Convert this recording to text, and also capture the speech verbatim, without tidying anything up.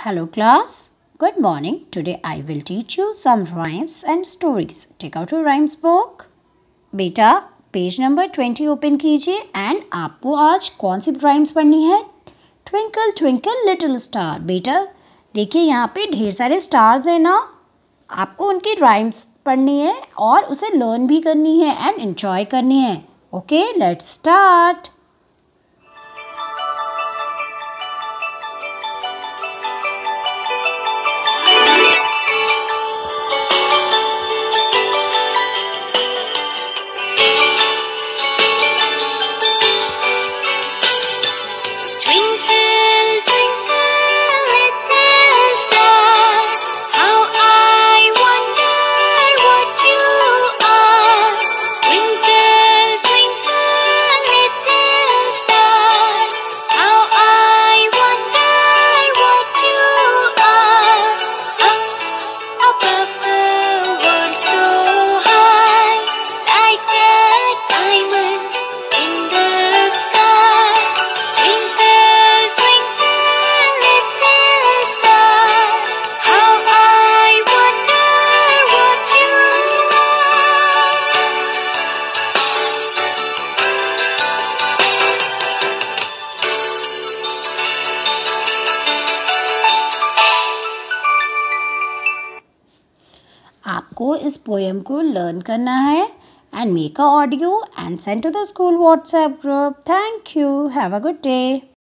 Hello class, good morning. Today I will teach you some rhymes and stories. Take out your rhymes book. बेटा page number twenty open कीजिए and आपको आज कौन सी rhymes पढ़नी है? Twinkle twinkle little star. बेटा देखिए यहाँ पे ढेर सारे स्टार्स हैं ना, आपको उनकी राइम्स पढ़नी है और उसे लर्न भी करनी है एंड एंजॉय करनी है. Okay, let's start. आपको इस पोएम को लर्न करना है and make a audio and send to the school WhatsApp group. Thank you. Have a good day.